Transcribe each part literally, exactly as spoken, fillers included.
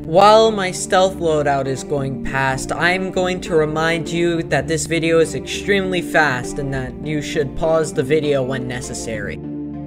While my stealth loadout is going past, I'm going to remind you that this video is extremely fast and that you should pause the video when necessary.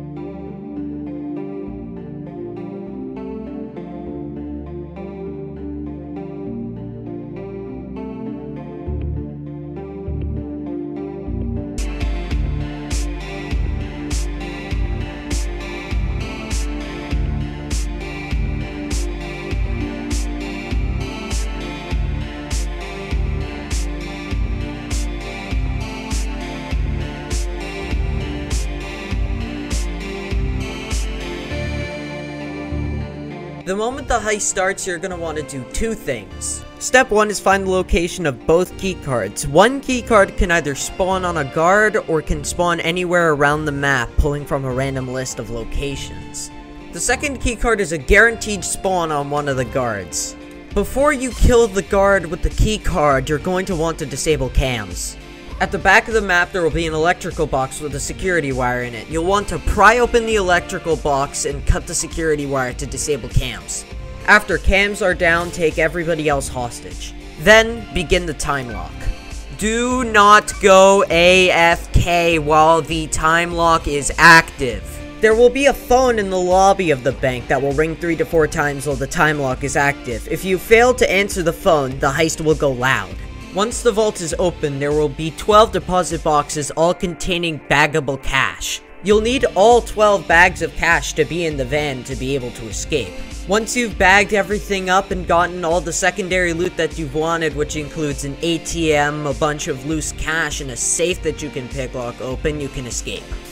The moment the heist starts, you're gonna want to do two things. Step one is find the location of both keycards. One keycard can either spawn on a guard or can spawn anywhere around the map, pulling from a random list of locations. The second keycard is a guaranteed spawn on one of the guards. Before you kill the guard with the keycard, you're going to want to disable cams. At the back of the map, there will be an electrical box with a security wire in it. You'll want to pry open the electrical box and cut the security wire to disable cams. After cams are down, take everybody else hostage. Then, begin the time lock. Do not go A F K while the time lock is active. There will be a phone in the lobby of the bank that will ring three to four times while the time lock is active. If you fail to answer the phone, the heist will go loud. Once the vault is open, there will be twelve deposit boxes, all containing baggable cash. You'll need all twelve bags of cash to be in the van to be able to escape. Once you've bagged everything up and gotten all the secondary loot that you've wanted, which includes an A T M, a bunch of loose cash, and a safe that you can picklock open, you can escape.